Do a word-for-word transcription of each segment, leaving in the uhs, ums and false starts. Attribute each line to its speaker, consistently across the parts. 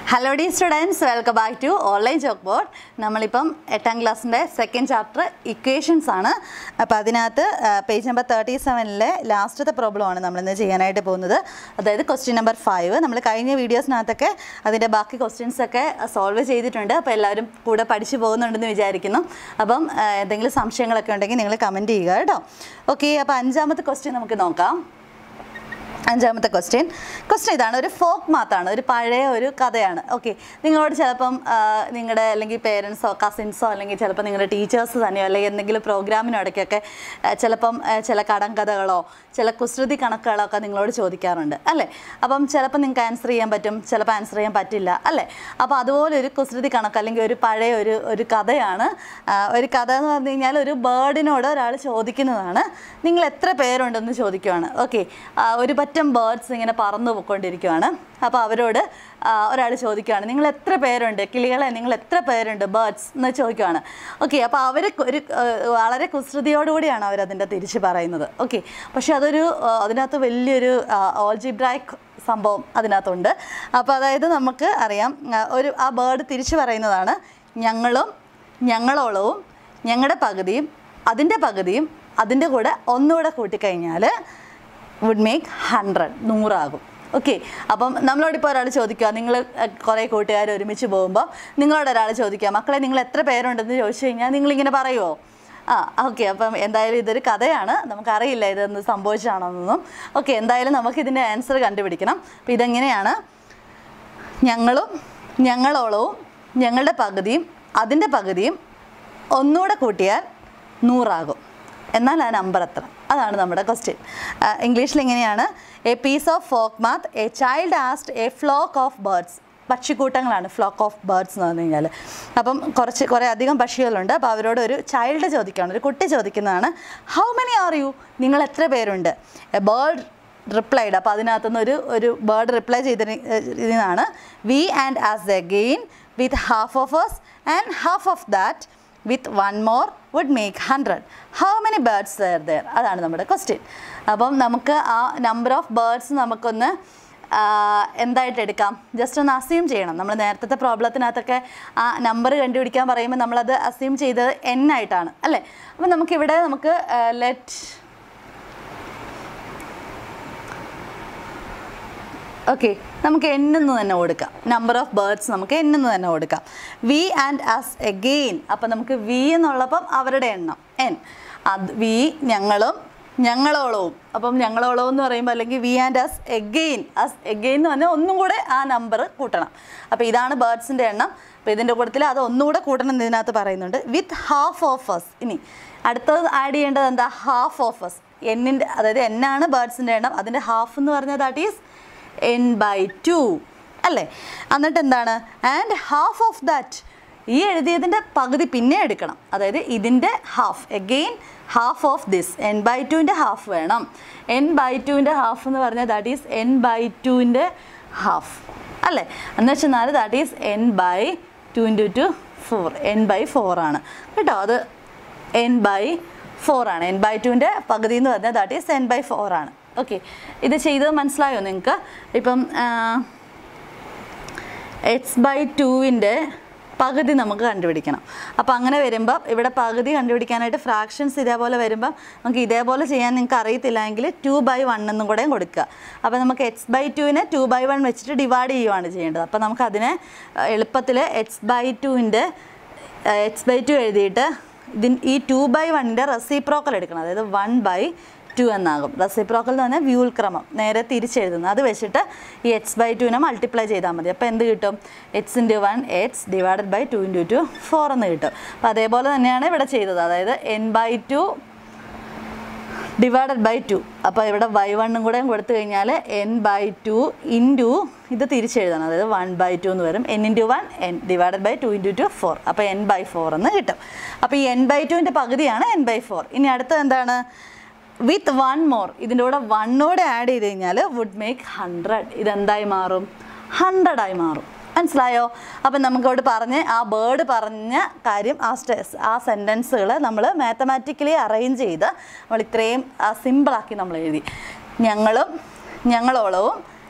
Speaker 1: Hello dear students, welcome back to online chalkboard. നമ്മളിപ്പം എട്ടാം ക്ലാസ്സിൻ്റെ സെക്കൻഡ് ചാപ്റ്റർ ഇക്വേഷൻസ് ആണ്. അപ്പോൾ അതിനകത്ത് പേജ് നമ്പർ തേർട്ടി സെവനിലെ ലാസ്റ്റത്തെ പ്രോബ്ലമാണ് നമ്മളിന്ന് ചെയ്യാനായിട്ട് പോകുന്നത്. അതായത് ക്വസ്റ്റ്യൻ നമ്പർ ഫൈവ്. നമ്മൾ കഴിഞ്ഞ വീഡിയോസിനകത്തൊക്കെ അതിൻ്റെ ബാക്കി ക്വസ്റ്റ്യൻസൊക്കെ സോൾവ് ചെയ്തിട്ടുണ്ട്. അപ്പോൾ എല്ലാവരും കൂടെ പഠിച്ചു പോകുന്നുണ്ടെന്ന് വിചാരിക്കുന്നു. അപ്പം എന്തെങ്കിലും സംശയങ്ങളൊക്കെ ഉണ്ടെങ്കിൽ നിങ്ങൾ കമൻറ്റ് ചെയ്യുക കേട്ടോ. ഓക്കെ, അപ്പോൾ അഞ്ചാമത്തെ ക്വസ്റ്റ്യൻ നമുക്ക് നോക്കാം. അഞ്ചാമത്തെ ക്വസ്റ്റ്യൻ ക്വസ്റ്റ്യൻ ഇതാണ്. ഒരു ഫോക്ക് മാത്താണ്, ഒരു പഴയ ഒരു കഥയാണ്. ഓക്കെ, നിങ്ങളോട് ചിലപ്പം നിങ്ങളുടെ അല്ലെങ്കിൽ പേരൻസോ കസിൻസോ അല്ലെങ്കിൽ ചിലപ്പോൾ നിങ്ങളുടെ ടീച്ചേഴ്സ് തന്നെയോ അല്ലെങ്കിൽ എന്തെങ്കിലും പ്രോഗ്രാമിനിടയ്ക്കൊക്കെ ചിലപ്പം ചില കടങ്കഥകളോ ചില കുസൃതി കണക്കുകളോ ഒക്കെ നിങ്ങളോട് ചോദിക്കാറുണ്ട് അല്ലേ. അപ്പം ചിലപ്പോൾ നിങ്ങൾക്ക് ആൻസർ ചെയ്യാൻ പറ്റും, ചിലപ്പോൾ ആൻസർ ചെയ്യാൻ പറ്റില്ല അല്ലേ. അപ്പോൾ അതുപോലെ ഒരു കുസൃതി കണക്ക് അല്ലെങ്കിൽ ഒരു പഴയ ഒരു ഒരു കഥയാണ്. ഒരു കഥ എന്ന് പറഞ്ഞു കഴിഞ്ഞാൽ ഒരു ബേർഡിനോട് ഒരാൾ ചോദിക്കുന്നതാണ്, നിങ്ങൾ എത്ര പേരുണ്ടെന്ന് ചോദിക്കുവാണ്. ഓക്കെ, ഒരു പറ്റം ബേർഡ്സ് ഇങ്ങനെ പറന്നു പോയിക്കൊണ്ടിരിക്കുകയാണ്. അപ്പോൾ അവരോട് ഒരാൾ ചോദിക്കുകയാണ്, നിങ്ങൾ എത്ര പേരുണ്ട്, കിളികളെ നിങ്ങൾ എത്ര പേരുണ്ട് ബേർഡ്സ് എന്ന് ചോദിക്കുകയാണ്. ഓക്കെ, അപ്പോൾ അവർ ഒരു വളരെ കുസൃതിയോടുകൂടിയാണ് അവരതിൻ്റെ തിരിച്ച് പറയുന്നത്. ഓക്കെ, പക്ഷെ അതൊരു അതിനകത്ത് വലിയൊരു ഓൾജിബ്രായിക് സംഭവം അതിനകത്തുണ്ട്. അപ്പോൾ അതായത് നമുക്ക് അറിയാം, ഒരു ആ ബേർഡ് തിരിച്ചു പറയുന്നതാണ്, ഞങ്ങളും ഞങ്ങളോളവും ഞങ്ങളുടെ പകുതിയും അതിൻ്റെ പകുതിയും അതിൻ്റെ കൂടെ ഒന്നുകൂടെ കൂട്ടിക്കഴിഞ്ഞാൽ വുഡ് മേക്ക് ഹൺഡ്രഡ്, നൂറാകും. ഓക്കെ, അപ്പം നമ്മളോടിപ്പോൾ ഒരാൾ ചോദിക്കുക, നിങ്ങൾ കുറേ കൂട്ടുകാർ ഒരുമിച്ച് പോകുമ്പോൾ നിങ്ങളോട് ഒരാൾ ചോദിക്കുക, മക്കളെ നിങ്ങൾ എത്ര പേരുണ്ടെന്ന് ചോദിച്ചു കഴിഞ്ഞാൽ നിങ്ങളിങ്ങനെ പറയുമോ? ആ ഓക്കെ, അപ്പം എന്തായാലും ഇതൊരു കഥയാണ്, നമുക്കറിയില്ല ഇതൊന്ന് സംഭവിച്ചാണെന്നൊന്നും. ഓക്കെ, എന്തായാലും നമുക്കിതിൻ്റെ ആൻസർ കണ്ടുപിടിക്കണം. അപ്പോൾ ഇതെങ്ങനെയാണ്, ഞങ്ങളും ഞങ്ങളോളവും ഞങ്ങളുടെ പകുതിയും അതിൻ്റെ പകുതിയും ഒന്നുകൂടെ കൂട്ടിയാൽ നൂറാകും. എന്നാൽ ആ നമ്പർ എത്ര? അതാണ് നമ്മുടെ ക്വസ്റ്റ്യൻ. ഇംഗ്ലീഷിൽ എങ്ങനെയാണ്, a piece of folk math, a child asked a flock of birds. പക്ഷിക്കൂട്ടങ്ങളാണ് ഫ്ലോക്ക് ഓഫ് ബേർഡ്സ് എന്ന് പറഞ്ഞു കഴിഞ്ഞാൽ. അപ്പം കുറച്ച് കുറേ അധികം പക്ഷികളുണ്ട്. അപ്പോൾ അവരോട് ഒരു ചൈൽഡ് ചോദിക്കുകയാണ്, ഒരു കുട്ടി ചോദിക്കുന്നതാണ്, ഹൗ മെനി ആർ യു, നിങ്ങൾ എത്ര പേരുണ്ട്? A bird replied. അപ്പോൾ അതിനകത്തുനിന്ന് ഒരു ഒരു ബേർഡ് റിപ്ലൈ ചെയ്തിരുന്നതാണ്, we and as again with half of us and half of that with one more would make hundred. How many birds there there? അതാണ് നമ്മുടെ ക്വസ്റ്റ്യൻ. അപ്പം നമുക്ക് ആ നമ്പർ ഓഫ് ബേർഡ്സ് നമുക്കൊന്ന് എന്തായിട്ട് എടുക്കാം, ജസ്റ്റ് ഒന്ന് അസ്യൂം ചെയ്യണം. നമ്മൾ നേരത്തെ പ്രോബ്ലത്തിനകത്തൊക്കെ ആ നമ്പർ കണ്ടുപിടിക്കാൻ പറയുമ്പോൾ നമ്മളത് അസ്യൂം ചെയ്തത് എൻ ആയിട്ടാണ് അല്ലേ. അപ്പം നമുക്കിവിടെ നമുക്ക് ലെറ്റ് ഓക്കെ നമുക്ക് എന്നെന്ന് തന്നെ കൊടുക്കാം. നമ്പർ ഓഫ് ബേർഡ്സ് നമുക്ക് എന്നെന്ന് തന്നെ കൊടുക്കാം. We and as again. അപ്പം നമുക്ക് വി എന്നുള്ളപ്പം അവരുടെ എണ്ണം എൻ, അത് വി ഞങ്ങളും ഞങ്ങളോളവും. അപ്പം ഞങ്ങളോളവും എന്ന് പറയുമ്പോൾ അല്ലെങ്കിൽ we and as again, as again എന്ന് പറഞ്ഞാൽ ഒന്നും കൂടെ ആ നമ്പർ കൂട്ടണം. അപ്പോൾ ഇതാണ് ബേർഡ്സിൻ്റെ എണ്ണം. അപ്പോൾ ഇതിൻ്റെ കൂട്ടത്തിൽ അത് ഒന്നുകൂടെ കൂട്ടണം എന്ന് ഇതിനകത്ത് പറയുന്നുണ്ട്. With half of us. ഇനി അടുത്തത് ആഡ് ചെയ്യേണ്ടത് എന്താ, ഹാഫ് ഓഫ് us. എന്നിൻ്റെ അതായത് എന്നാണ് ബേർഡ്സിൻ്റെ എണ്ണം, അതിൻ്റെ ഹാഫ് എന്ന് പറഞ്ഞാൽ that is n by two അല്ലേ. എന്നിട്ട് എന്താണ്, ആൻഡ് ഹാഫ് ഓഫ് ദാറ്റ്, ഈ എഴുതിയതിൻ്റെ പകുതി പിന്നെ എടുക്കണം. അതായത് ഇതിൻ്റെ half, again half of this, n by ടുവിൻ്റെ ഹാഫ് വേണം. എൻ ബൈ ടുവിൻ്റെ ഹാഫ് എന്ന് പറഞ്ഞാൽ ദാറ്റ് ഈസ് എൻ ബൈ ടുവിൻ്റെ ഹാഫ് അല്ലേ. എന്ന് വെച്ചാൽ that is n by two into two four, n by four ആണ് കേട്ടോ. അത് എൻ ബൈ ഫോർ ആണ്. എൻ ബൈ ടുവിൻ്റെ പകുതി എന്ന് പറഞ്ഞാൽ that is n by four ആണ്. ഓക്കെ, ഇത് ചെയ്തത് മനസ്സിലായോ നിങ്ങൾക്ക്? ഇപ്പം എക്സ് ബൈ ടുവിൻ്റെ പകുതി നമുക്ക് കണ്ടുപിടിക്കണം. അപ്പോൾ അങ്ങനെ വരുമ്പോൾ ഇവിടെ പകുതി കണ്ടുപിടിക്കാനായിട്ട് ഫ്രാക്ഷൻസ് ഇതേപോലെ വരുമ്പം നമുക്ക് ഇതേപോലെ ചെയ്യാൻ നിങ്ങൾക്ക് അറിയത്തില്ല എങ്കിൽ ടു ബൈ വൺ എന്നും കൂടെയും കൊടുക്കുക. അപ്പോൾ നമുക്ക് എക്സ് ബൈ ടുവിനെ ടു ബൈ വൺ വെച്ചിട്ട് ഡിവൈഡ് ചെയ്യുകയാണ് ചെയ്യേണ്ടത്. അപ്പോൾ നമുക്കതിനെ എളുപ്പത്തിൽ എക്സ് ബൈ ടുവിൻ്റെ എക്സ് ബൈ ടു എഴുതിയിട്ട് ഇതിന് ഈ ടു ബൈ വണ്ണിൻ്റെ റെസിപ്രോക്കൽ എടുക്കണം. അതായത് വൺ ബൈ ടു എന്നാകും. റെസിപ്രോക്കൽ എന്ന് പറഞ്ഞാൽ വ്യൂൽക്രമം നേരെ തിരിച്ചെഴുതുന്നത്. അത് വെച്ചിട്ട് ഈ എക്സ് ബൈ ടുവിനെ മൾട്ടിപ്ലൈ ചെയ്താൽ മതി. അപ്പോൾ എന്ത് കിട്ടും, x into one x divided by two into two four എന്ന് കിട്ടും. അപ്പോൾ അതേപോലെ തന്നെയാണ് ഇവിടെ ചെയ്തത്. അതായത് n by two divided by two. അപ്പോൾ ഇവിടെ ബൈ വണ്ണും കൂടെ കൊടുത്തു കഴിഞ്ഞാൽ എൻ ബൈ ടു ഇൻറ്റു ഇത് തിരിച്ചെഴുതണം. അതായത് വൺ ബൈ ടു എന്ന് വരും. N into one n divided by two into two four. അപ്പോൾ എൻ ബൈ ഫോർ എന്ന് കിട്ടും. അപ്പോൾ ഈ എൻ ബൈ ടുവിൻ്റെ പകുതിയാണ് എൻ ബൈ ഫോർ. ഇനി അടുത്തത് എന്താണ്, വിത്ത് വൺ മോർ. ഇതിൻ്റെ കൂടെ വണ്ണോടെ ആഡ് ചെയ്ത് കഴിഞ്ഞാൽ വുഡ് മേക്ക് ഹൺഡ്രഡ്. ഇതെന്തായി മാറും, ഹൺഡ്രഡായി മാറും. മനസ്സിലായോ? അപ്പം നമുക്കവിടെ പറഞ്ഞ് ആ ബേർഡ് പറഞ്ഞ കാര്യം ആ സ്റ്റെസ് ആ സെൻറ്റൻസുകൾ നമ്മൾ മാത്തമാറ്റിക്കലി അറേഞ്ച് ചെയ്ത് നമ്മൾ ഇത്രയും സിമ്പിളാക്കി നമ്മൾ എഴുതി. ഞങ്ങളും ഞങ്ങളോളവും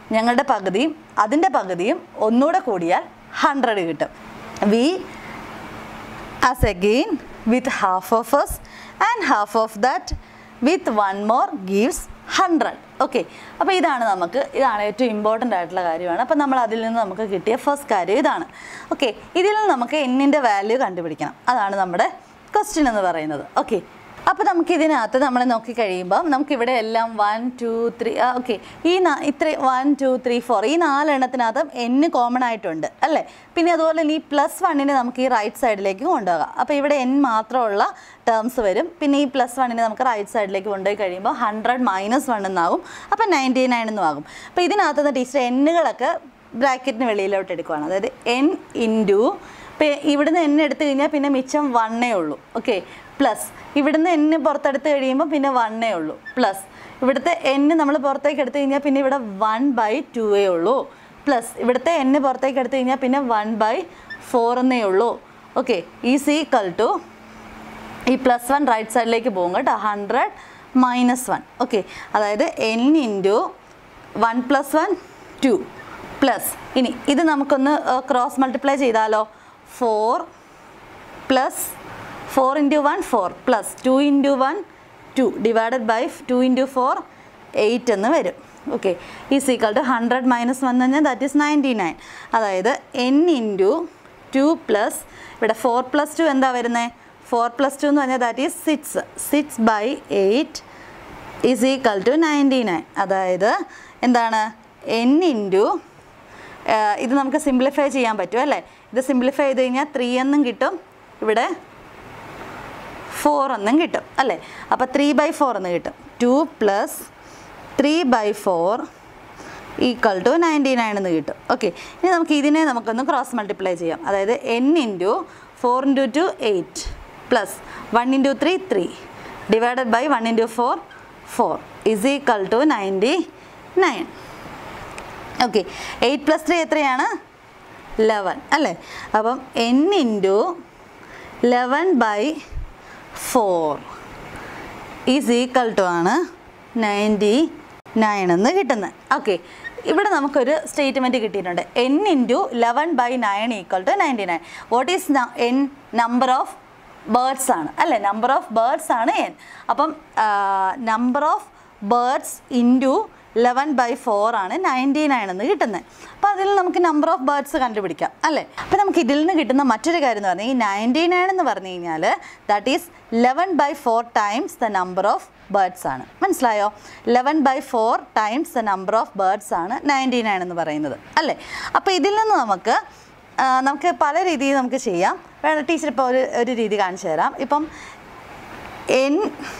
Speaker 1: ഞങ്ങളുടെ പകുതിയും അതിൻ്റെ പകുതിയും ഒന്നുകൂടെ കൂടിയാൽ ഹൺഡ്രഡ് കിട്ടും. We as again with half of us and half of that with one more gives hundred. Okay, അപ്പോൾ ഇതാണ് നമുക്ക് ഇതാണ് ഏറ്റവും ഇമ്പോർട്ടൻ്റ് ആയിട്ടുള്ള കാര്യമാണ്. അപ്പോൾ നമ്മൾ അതിൽ നിന്ന് നമുക്ക് കിട്ടിയ ഫസ്റ്റ് കാര്യം ഇതാണ്. ഓക്കെ, ഇതിൽ നിന്ന് നമുക്ക് എന്നിൻ്റെ വാല്യൂ കണ്ടുപിടിക്കണം. അതാണ് നമ്മുടെ ക്വസ്റ്റ്യൻ എന്ന് പറയുന്നത്. ഓക്കെ, അപ്പോൾ നമുക്ക് ഇതിനകത്ത് നമ്മൾ നോക്കിക്കഴിയുമ്പോൾ നമുക്കിവിടെ എല്ലാം വൺ ടു ത്രീ ഓക്കെ ഈ ഇത്ര വൺ ടു ത്രീ ഫോർ ഈ നാലെണ്ണത്തിനകത്തും എന്ന് കോമൺ ആയിട്ടുണ്ട് അല്ലേ. പിന്നെ അതുപോലെ ഈ പ്ലസ് വണ്ണിനെ നമുക്ക് ഈ റൈറ്റ് സൈഡിലേക്ക് കൊണ്ടുപോകാം. അപ്പോൾ ഇവിടെ എൻ മാത്രമുള്ള ടേംസ് വരും. പിന്നെ ഈ പ്ലസ് വണ്ണിനെ നമുക്ക് റൈറ്റ് സൈഡിലേക്ക് കൊണ്ടുപോയി കഴിയുമ്പോൾ ഹൺഡ്രഡ് മൈനസ് വൺ എന്നാകും. അപ്പോൾ നയൻറ്റി നയൻ എന്നും ആകും. അപ്പോൾ ഇതിനകത്തുനിന്ന് ടീച്ചർ എന്നുകളൊക്കെ ബ്രാക്കറ്റിന് വെളിയിലോട്ട് എടുക്കുകയാണ്. അതായത് എൻ ഇൻറ്റു ഇപ്പോൾ ഇവിടുന്ന് എൻ എടുത്തു കഴിഞ്ഞാൽ പിന്നെ മിച്ചം വണ്ണേ ഉള്ളൂ. ഓക്കെ, പ്ലസ് ഇവിടുന്ന് എൻ പുറത്തെടുത്ത് കഴിയുമ്പോൾ പിന്നെ വണ്ണേ ഉള്ളൂ. പ്ലസ് ഇവിടുത്തെ എൻ നമ്മൾ പുറത്തേക്ക് എടുത്തു കഴിഞ്ഞാൽ പിന്നെ ഇവിടെ വൺ ബൈ ടൂവേ ഉള്ളൂ. പ്ലസ് ഇവിടുത്തെ എൻ പുറത്തേക്ക് എടുത്തു കഴിഞ്ഞാൽ പിന്നെ വൺ ബൈ ഫോർ എന്നേ ഉള്ളൂ. ഓക്കെ, ഈസ് ഈക്വൽ ടു ഈ പ്ലസ് വൺ റൈറ്റ് സൈഡിലേക്ക് പോകും കേട്ടോ. Hundred minus one. ഓക്കെ, അതായത് n into one plus one two plus ഇനി ഇത് നമുക്കൊന്ന് ക്രോസ് മൾട്ടിപ്ലൈ ചെയ്താലോ. Four plus four into one four plus two into one two divided by two into four eight എന്ന് വരും. Okay, is equal to hundred minus one എന്ന് പറഞ്ഞാൽ that is ninety nine. അതായത് n into two plus ഇവിടെ four plus two എന്താ വരുന്നത്? Four plus two എന്ന് പറഞ്ഞാൽ that is six. Six by eight is equal to ninety nine. അതായത് എന്താണ്? എൻ ഇൻറ്റു ഇത് നമുക്ക് സിംപ്ലിഫൈ ചെയ്യാൻ പറ്റും അല്ലേ. ഇത് സിംപ്ലിഫൈ ചെയ്ത് കഴിഞ്ഞാൽ ത്രീ എന്നും കിട്ടും, ഇവിടെ ഫോർ എന്നും കിട്ടും അല്ലേ. അപ്പോൾ ത്രീ ബൈ ഫോർ എന്ന് കിട്ടും. Two plus three by four equal to ninety nine എന്ന് കിട്ടും. ഓക്കെ, ഇനി നമുക്ക് ഇതിനെ നമുക്കൊന്ന് ക്രോസ് മൾട്ടിപ്ലൈ ചെയ്യാം. അതായത് n into four into two eight plus one into three three divided by one into four four is equal to ninety nine. Okay, eight plus three എത്രയാണ്? Eleven അല്ലേ. അപ്പം n into eleven by four is equal to ആണ് ninety nine എന്ന് കിട്ടുന്നത്. Okay, ഇവിടെ നമുക്കൊരു statement കിട്ടിയിട്ടുണ്ട്. N into eleven by nine equal to ninety nine. What is n? Number of birds ആണ് അല്ലേ. നമ്പർ ഓഫ് ബേർഡ്സ് ആണ് എൻ. അപ്പം number of birds into eleven by four ആണ് നയൻറ്റി നയൻ എന്ന് കിട്ടുന്നത്. അപ്പോൾ അതിൽ നമുക്ക് നമ്പർ ഓഫ് ബേർഡ്സ് കണ്ടുപിടിക്കാം അല്ലേ. അപ്പോൾ നമുക്ക് ഇതിൽ നിന്ന് കിട്ടുന്ന മറ്റൊരു കാര്യം എന്ന് പറഞ്ഞാൽ ഈ നയൻറ്റി നയൻ എന്ന് പറഞ്ഞു കഴിഞ്ഞാൽ that is eleven by four times the number of birds ആണ്. മനസ്സിലായോ? Eleven by four times the number of birds ആണ് നയൻറ്റി നയൻ എന്ന് പറയുന്നത് അല്ലേ. അപ്പോൾ ഇതിൽ നിന്ന് നമുക്ക് നമുക്ക് പല രീതിയിൽ നമുക്ക് ചെയ്യാം. ടീച്ചർ ഇപ്പോൾ ഒരു ഒരു രീതി കാണിച്ചു തരാം. ഇപ്പം N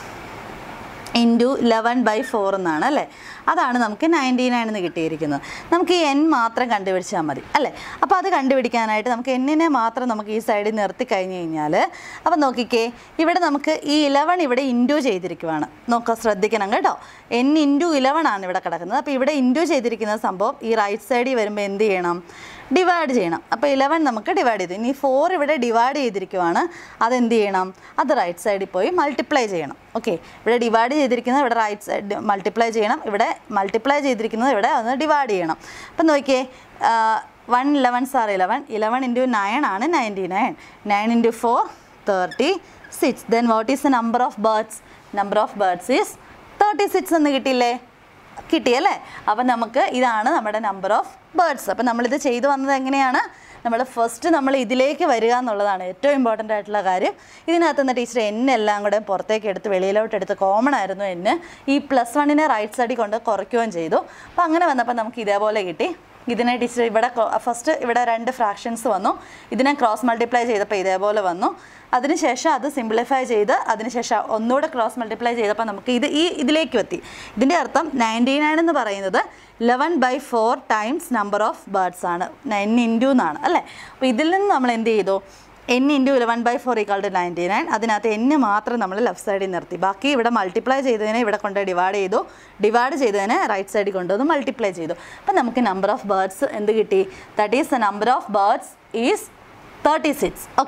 Speaker 1: into eleven by four എന്നാണ് അല്ലേ. അതാണ് നമുക്ക് നയൻറ്റി നയൻ എന്ന് കിട്ടിയിരിക്കുന്നത്. നമുക്ക് ഈ എൻ മാത്രം കണ്ടുപിടിച്ചാൽ മതി അല്ലേ. അപ്പോൾ അത് കണ്ടുപിടിക്കാനായിട്ട് നമുക്ക് എന്നിനെ മാത്രം നമുക്ക് ഈ സൈഡിൽ നിർത്തി കഴിഞ്ഞ് കഴിഞ്ഞാൽ അപ്പോൾ നോക്കിക്കേ, ഇവിടെ നമുക്ക് ഈ ഇലവൻ ഇവിടെ ഇൻറ്റു ചെയ്തിരിക്കുവാണ്. നോക്കുക, ശ്രദ്ധിക്കണം കേട്ടോ. എൻ ഇൻറ്റു ഇലവൻ ആണ് ഇവിടെ കിടക്കുന്നത്. അപ്പോൾ ഇവിടെ ഇൻറ്റു ചെയ്തിരിക്കുന്ന സംഭവം ഈ റൈറ്റ് സൈഡിൽ വരുമ്പോൾ എന്ത് ചെയ്യണം? ഡിവൈഡ് ചെയ്യണം. അപ്പോൾ ഇലവൻ നമുക്ക് ഡിവൈഡ് ചെയ്തു. ഇനി ഫോർ ഇവിടെ ഡിവൈഡ് ചെയ്തിരിക്കുവാണ്. അതെന്ത് ചെയ്യണം? അത് റൈറ്റ് സൈഡിൽ പോയി മൾട്ടിപ്ലൈ ചെയ്യണം. ഓക്കെ, ഇവിടെ ഡിവൈഡ് ചെയ്തിരിക്കുന്നത് ഇവിടെ റൈറ്റ് സൈഡ് മൾട്ടിപ്ലൈ ചെയ്യണം. ഇവിടെ മൾട്ടിപ്ലൈ ചെയ്തിരിക്കുന്നത് ഇവിടെ ഒന്ന് ഡിവൈഡ് ചെയ്യണം. അപ്പം നോക്കിയേ, one eleven sir eleven eleven into nine ആണ് ninety nine. Nine into four thirty six. Then what is the number of birds? Number of birds is thirty six എന്ന് കിട്ടിയില്ലേ? കിട്ടിയല്ലേ. അപ്പം നമുക്ക് ഇതാണ് നമ്മുടെ നമ്പർ ഓഫ് ബേർഡ്സ്. അപ്പം നമ്മളിത് ചെയ്തു വന്നത് എങ്ങനെയാണ്? നമ്മൾ ഫസ്റ്റ് നമ്മൾ ഇതിലേക്ക് വരിക എന്നുള്ളതാണ് ഏറ്റവും ഇമ്പോർട്ടൻ്റ് ആയിട്ടുള്ള കാര്യം. ഇതിനകത്ത് നിന്ന് ടീച്ചർ എന്നെ എല്ലാം കൂടെ പുറത്തേക്ക് എടുത്ത് വെളിയിലോട്ട് എടുത്ത് കോമൺ ആയിരുന്നു എന്നെ. ഈ പ്ലസ് വണ്ണിനെ റൈറ്റ് സൈഡിൽ കൊണ്ട് കുറയ്ക്കുകയും ചെയ്തു. അപ്പോൾ അങ്ങനെ വന്നപ്പോൾ നമുക്ക് ഇതേപോലെ കിട്ടി. ഇതിനെ ടീച്ചർ ഇവിടെ ഫസ്റ്റ് ഇവിടെ രണ്ട് ഫ്രാക്ഷൻസ് വന്നു. ഇതിനെ ക്രോസ് മൾട്ടിപ്ലൈ ചെയ്തപ്പോൾ ഇതേപോലെ വന്നു. അതിനുശേഷം അത് സിംപ്ലിഫൈ ചെയ്ത് അതിനുശേഷം ഒന്നുകൂടെ ക്രോസ് മൾട്ടിപ്ലൈ ചെയ്തപ്പോൾ നമുക്ക് ഇത് ഈ ഇതിലേക്ക് എത്തി. ഇതിൻ്റെ അർത്ഥം നയൻറ്റി നയൻ എന്ന് പറയുന്നത് eleven by four times number of birds ആണ്. നയൻ ഇൻറ്റു എന്നാണ് അല്ലേ. അപ്പോൾ ഇതിൽ നിന്ന് നമ്മൾ എന്ത് ചെയ്തു? N into eleven by four equal to ninety nine. അതിനകത്ത് എൻ മാത്രം നമ്മൾ ലെഫ്റ്റ് സൈഡിൽ നിർത്തി. ബാക്കി ഇവിടെ മൾട്ടിപ്ലൈ ചെയ്തതിനെ ഇവിടെ കൊണ്ട് ഡിവൈഡ് ചെയ്തു. ഡിവൈഡ് ചെയ്തതിനെ റൈറ്റ് സൈഡിൽ കൊണ്ടുവന്ന് മൾട്ടിപ്ലൈ ചെയ്തു. അപ്പോൾ നമുക്ക് നമ്പർ ഓഫ് ബേർഡ്സ് എന്ത് കിട്ടി? That is the number of birds is thirty six. Okay,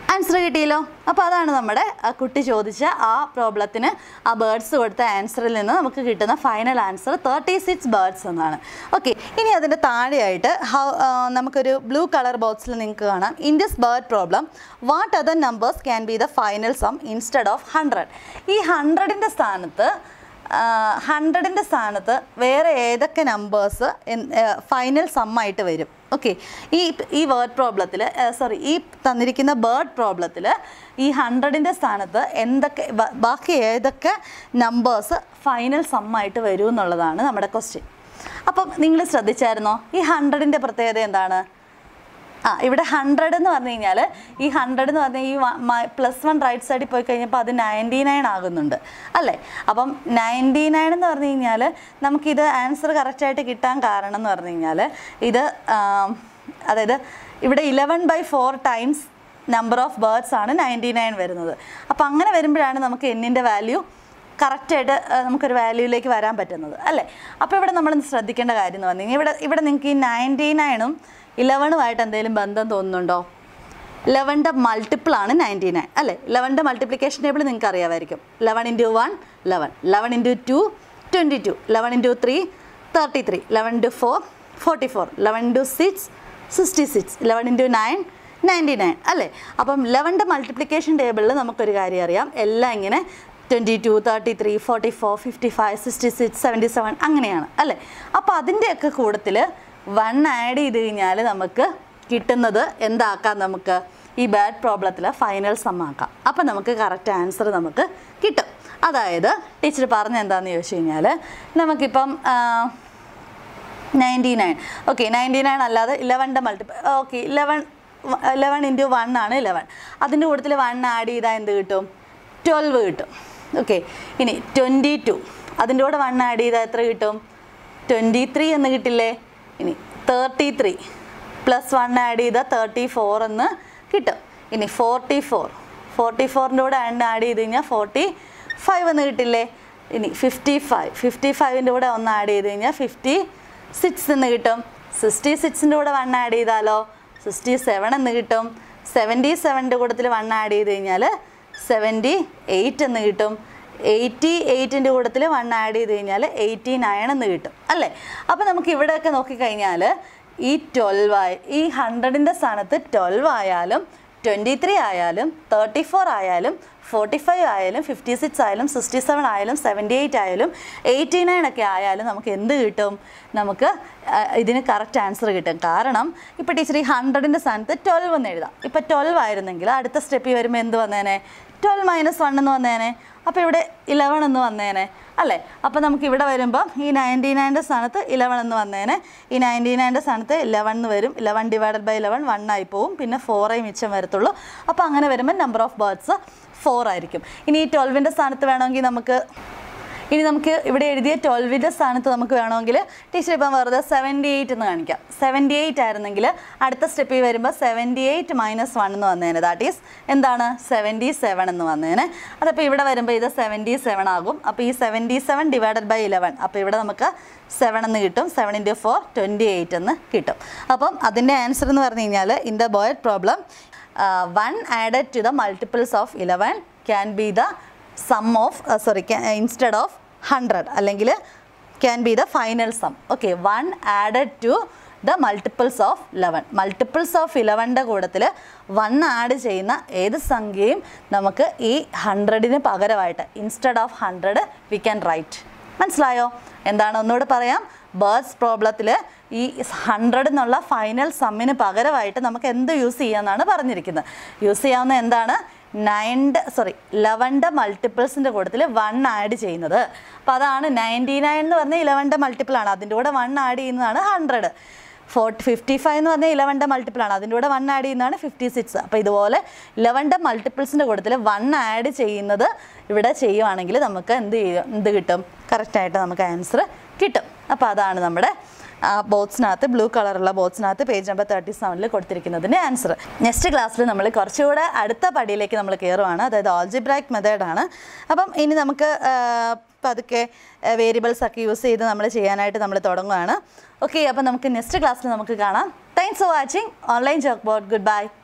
Speaker 1: answer കിട്ടിയല്ലോ. അപ്പോൾ അതാണ് നമ്മുടെ കുട്ടി ചോദിച്ച ആ പ്രോബ്ലത്തിന് ആ ബേർഡ്സ് കൊടുത്ത ആൻസറിൽ നിന്ന് നമുക്ക് കിട്ടുന്ന final answer thirty six birds എന്നാണ്. ഓക്കെ, ഇനി അതിൻ്റെ താഴെയായിട്ട് ഹൗ നമുക്കൊരു ബ്ലൂ കളർ ബോക്സിൽ നിങ്ങൾക്ക് കാണാം in this bird problem what other numbers can be the final sum instead of hundred. ഈ ഹൺഡ്രഡിൻ്റെ സ്ഥാനത്ത് ഹൺഡ്രഡിൻ്റെ സ്ഥാനത്ത് വേറെ ഏതൊക്കെ നമ്പേഴ്സ് ഫൈനൽ സമ്മായിട്ട് വരും? ഓക്കെ, ഈ ഈ വേർഡ് പ്രോബ്ലത്തിൽ സോറി ഈ തന്നിരിക്കുന്ന ബേർഡ് പ്രോബ്ലത്തിൽ ഈ ഹൺഡ്രഡിൻ്റെ സ്ഥാനത്ത് എന്തൊക്കെ ബാക്കി ഏതൊക്കെ നമ്പേഴ്സ് ഫൈനൽ സമ്മായിട്ട് വരും എന്നുള്ളതാണ് നമ്മുടെ ക്വസ്റ്റ്യൻ. അപ്പം നിങ്ങൾ ശ്രദ്ധിച്ചായിരുന്നോ ഈ ഹൺഡ്രഡിൻ്റെ പ്രത്യേകത എന്താണ്? ആ ഇവിടെ ഹൺഡ്രഡ് എന്ന് പറഞ്ഞു കഴിഞ്ഞാൽ ഈ ഹൺഡ്രഡ് എന്ന് പറഞ്ഞാൽ ഈ പ്ലസ് വൺ റൈറ്റ് സൈഡിൽ പോയി കഴിഞ്ഞപ്പോൾ അത് നയൻറ്റി നയൻ ആകുന്നുണ്ട് അല്ലേ? അപ്പം നയൻറ്റി നയൻ എന്ന് പറഞ്ഞു കഴിഞ്ഞാൽ നമുക്കിത് ആൻസർ കറക്റ്റായിട്ട് കിട്ടാൻ കാരണം എന്ന് പറഞ്ഞു കഴിഞ്ഞാൽ ഇത് അതായത് ഇവിടെ eleven by four times number of birds ആണ് നയൻറ്റി നയൻ വരുന്നത്. അപ്പോൾ അങ്ങനെ വരുമ്പോഴാണ് നമുക്ക് എന്നിൻ്റെ വാല്യൂ കറക്റ്റായിട്ട് നമുക്കൊരു വാല്യൂയിലേക്ക് വരാൻ പറ്റുന്നത് അല്ലേ? അപ്പോൾ ഇവിടെ നമ്മൾ ശ്രദ്ധിക്കേണ്ട കാര്യം എന്ന് പറഞ്ഞു കഴിഞ്ഞാൽ ഇവിടെ ഇവിടെ നിങ്ങൾക്ക് ഈ നയൻറ്റി നയനും ഇലവനുമായിട്ട് എന്തെങ്കിലും ബന്ധം തോന്നുന്നുണ്ടോ? ഇലവൻ്റെ മൾട്ടിപ്പിളാണ് നയൻറ്റി നയൻ അല്ലേ? ഇലവൻ്റെ മൾട്ടിപ്ലിക്കേഷൻ ടേബിൾ നിങ്ങൾക്ക് അറിയാമായിരിക്കും. Eleven into one eleven, eleven into two twenty two, eleven into three thirty three, eleven into four forty four, eleven into six sixty six, eleven into nine ninety nine അല്ലേ? അപ്പം ലെവൻ്റെ multiplication ടേബിളിൽ നമുക്കൊരു കാര്യം അറിയാം, എല്ലാം ഇങ്ങനെ twenty two thirty three forty four fifty five sixty six seventy seven അങ്ങനെയാണ് അല്ലേ? അപ്പോൾ അതിൻ്റെയൊക്കെ കൂട്ടത്തിൽ വൺ ആഡ് ചെയ്ത് കഴിഞ്ഞാൽ നമുക്ക് കിട്ടുന്നത് എന്താക്കാം? നമുക്ക് ഈ ബാഡ് പ്രോബ്ലത്തിൽ ഫൈനൽ സം ആക്കാം. അപ്പം നമുക്ക് കറക്റ്റ് ആൻസർ നമുക്ക് കിട്ടും. അതായത് ടീച്ചർ പറഞ്ഞ എന്താണെന്ന് ചോദിച്ചു കഴിഞ്ഞാൽ നമുക്കിപ്പം ninety nine okay ninety nine അല്ലാതെ ഇലവൻ്റെ multiple okay eleven eleven into one ആണ് ഇലവൻ. അതിൻ്റെ കൂട്ടത്തിൽ വൺ ആഡ് ചെയ്താൽ എന്ത് കിട്ടും? ട്വൽവ് കിട്ടും. ഓക്കെ, ഇനി ട്വൻറ്റി ടു അതിൻ്റെ കൂടെ വൺ ആഡ് ചെയ്താൽ എത്ര കിട്ടും? ട്വൻറ്റി ത്രീ എന്ന് കിട്ടില്ലേ? ഇനി thirty three plus one add ചെയ്താൽ തേർട്ടി ഫോർ എന്ന് കിട്ടും. ഇനി ഫോർട്ടി ഫോർ ഫോർട്ടി ഫോറിൻ്റെ കൂടെ വൺ ആഡ് ചെയ്ത് കഴിഞ്ഞാൽ ഫോർട്ടി ഫൈവ് എന്ന് കിട്ടില്ലേ? ഇനി ഫിഫ്റ്റി ഫൈവ് ഫിഫ്റ്റി ഫൈവിൻ്റെ കൂടെ ഒന്ന് ആഡ് ചെയ്ത് കഴിഞ്ഞാൽ ഫിഫ്റ്റി സിക്സ് എന്ന് കിട്ടും. സിക്സ്റ്റി സിക്സിൻ്റെ കൂടെ വൺ ആഡ് ചെയ്താലോ സിക്സ്റ്റി സെവൻ എന്ന് കിട്ടും. സെവൻറ്റി സെവൻ്റെ കൂട്ടത്തിൽ വൺ ആഡ് ചെയ്ത് കഴിഞ്ഞാൽ സെവൻറ്റി എയ്റ്റ് എന്ന് കിട്ടും. എയ്റ്റി എയ്റ്റിൻ്റെ കൂട്ടത്തിൽ വൺ ആഡ് ചെയ്ത് കഴിഞ്ഞാൽ എയ്റ്റി നയൻ എന്ന് കിട്ടും അല്ലേ? അപ്പോൾ നമുക്ക് ഇവിടെയൊക്കെ നോക്കിക്കഴിഞ്ഞാൽ ഈ ട്വൽവ് ആയി ഈ ഹൺഡ്രഡിൻ്റെ സ്ഥാനത്ത് ട്വൽവ് ആയാലും ട്വൻറ്റി ത്രീ ആയാലും തേർട്ടി ഫോർ ആയാലും ഫോർട്ടി ഫൈവ് ആയാലും ഫിഫ്റ്റി സിക്സ് ആയാലും സിക്സ്റ്റി സെവൻ ആയാലും സെവൻറ്റി എയ്റ്റ് ആയാലും എയ്റ്റി നയൻ ഒക്കെ ആയാലും നമുക്ക് എന്ത് കിട്ടും? നമുക്ക് ഇതിന് കറക്റ്റ് ആൻസർ കിട്ടും. കാരണം ഇപ്പോൾ ടീച്ചർ ഈ ഹൺഡ്രഡിൻ്റെ സ്ഥാനത്ത് ട്വൽവ് എന്ന് എഴുതാം. ഇപ്പോൾ ട്വൽവ് ആയിരുന്നെങ്കിൽ അടുത്ത സ്റ്റെപ്പിൽ വരുമ്പോൾ എന്ത് വന്നേനെ? ട്വൽവ് മൈനസ് വൺ എന്ന് വന്നേനെ. അപ്പോൾ ഇവിടെ ഇലവൻ എന്ന് വന്നേനെ അല്ലേ? അപ്പോൾ നമുക്ക് ഇവിടെ വരുമ്പോൾ ഈ നയൻറ്റി നയൻ്റെ സ്ഥാനത്ത് ഇലവൻ എന്ന് വന്നേനെ. ഈ നയൻറ്റി നയൻ്റെ സ്ഥാനത്ത് ഇലവൻ എന്ന് വരും. Eleven divided by eleven one ആയി പോവും. പിന്നെ ഫോറേ മിച്ചം വരത്തുള്ളൂ. അപ്പോൾ അങ്ങനെ വരുമ്പോൾ നമ്പർ ഓഫ് ബേർഡ്സ് ഫോർ ആയിരിക്കും. ഇനി ഈ ട്വൽവിൻ്റെ സ്ഥാനത്ത് വേണമെങ്കിൽ നമുക്ക് ഇനി നമുക്ക് ഇവിടെ എഴുതിയ ട്വൽവിൻ്റെ സ്ഥാനത്ത് നമുക്ക് വേണമെങ്കിൽ ടീച്ചർ ഇപ്പം വെറുതെ സെവൻറ്റി എയ്റ്റ് എന്ന് കാണിക്കാം. സെവൻറ്റി എയ്റ്റ് ആയിരുന്നെങ്കിൽ അടുത്ത സ്റ്റെപ്പിൽ വരുമ്പോൾ സെവൻറ്റി എയ്റ്റ് മൈനസ് വൺ എന്ന് വന്നേനെ. ദാറ്റ് ഈസ് എന്താണ്? സെവൻറ്റി സെവൻ എന്ന് വന്നേനെ. അതപ്പോൾ ഇവിടെ വരുമ്പോൾ ഇത് സെവൻറ്റി സെവൻ ആകും. അപ്പോൾ ഈ seventy seven divided by eleven അപ്പോൾ ഇവിടെ നമുക്ക് സെവൻ എന്ന് കിട്ടും. Seven into four twenty eight എന്ന് കിട്ടും. അപ്പം അതിൻ്റെ ആൻസർ എന്ന് പറഞ്ഞു കഴിഞ്ഞാൽ in the bird problem one added to the multiples of eleven can be the sum of sorry instead of hundred അല്ലെങ്കിൽ can be the final sum. Okay, one added to the multiples of eleven. Multiples of ഇലവൻ്റെ കൂട്ടത്തിൽ one add ചെയ്യുന്ന ഏത് സംഖ്യയും നമുക്ക് ഈ ഹൺഡ്രഡിന് പകരമായിട്ട് instead of hundred we can write. മനസ്സിലായോ? എന്താണ് ഒന്നുകൂടെ പറയാം. ബേർഡ്സ് പ്രോബ്ലത്തിൽ ഈ ഹൺഡ്രഡ് എന്നുള്ള ഫൈനൽ സമ്മിന് പകരമായിട്ട് നമുക്ക് എന്ത് യൂസ് ചെയ്യാമെന്നാണ് പറഞ്ഞിരിക്കുന്നത്. യൂസ് ചെയ്യാവുന്ന എന്താണ്? നയൻ്റെ സോറി ലെവൻ്റെ മൾട്ടിപ്പിൾസിൻ്റെ കൂട്ടത്തിൽ വൺ ആഡ് ചെയ്യുന്നത്. അപ്പോൾ അതാണ് നയൻറ്റി നയൻ എന്ന് പറഞ്ഞാൽ ഇലവൻ്റെ മൾട്ടിപ്പിളാണ്. അതിൻ്റെ കൂടെ വൺ ആഡ് ചെയ്യുന്നതാണ് ഹൺഡ്രഡ്. ഫോർട്ടി ഫിഫ്റ്റി ഫൈവ് എന്ന് പറഞ്ഞാൽ ഇലവൻ്റെ മൾട്ടിപ്പിളാണ്. അതിൻ്റെ കൂടെ വൺ ആഡ് ചെയ്യുന്നതാണ് ഫിഫ്റ്റി സിക്സ്. അപ്പോൾ ഇതുപോലെ ഇലവൻ്റെ മൾട്ടിപ്പിൾസിൻ്റെ കൂട്ടത്തിൽ വൺ ആഡ് ചെയ്യുന്നത് ഇവിടെ ചെയ്യുവാണെങ്കിൽ നമുക്ക് എന്ത് ചെയ്യും എന്ത് കിട്ടും? കറക്റ്റായിട്ട് നമുക്ക് ആൻസർ കിട്ടും. അപ്പോൾ അതാണ് നമ്മുടെ ബോക്സിനകത്ത് ബ്ലൂ കളറുള്ള ബോക്സിനകത്ത് പേജ് നമ്പർ തേർട്ടി സെവനിൽ കൊടുത്തിരിക്കുന്നതിൻ്റെ ആൻസർ. നെക്സ്റ്റ് ക്ലാസ്സിൽ നമ്മൾ കുറച്ചുകൂടെ അടുത്ത പടിയിലേക്ക് നമ്മൾ കയറുവാണ്. അതായത് ആൾജിബ്രായിക് മെത്തേഡാണ്. അപ്പം ഇനി നമുക്ക് പതുക്കെ വേരിയബിൾസ് ഒക്കെ യൂസ് ചെയ്ത് നമ്മൾ ചെയ്യാനായിട്ട് നമ്മൾ തുടങ്ങുകയാണ്. ഓക്കെ, അപ്പം നമുക്ക് നെക്സ്റ്റ് ക്ലാസ്സിൽ നമുക്ക് കാണാം. Thanks for watching online chalk board. Good bye.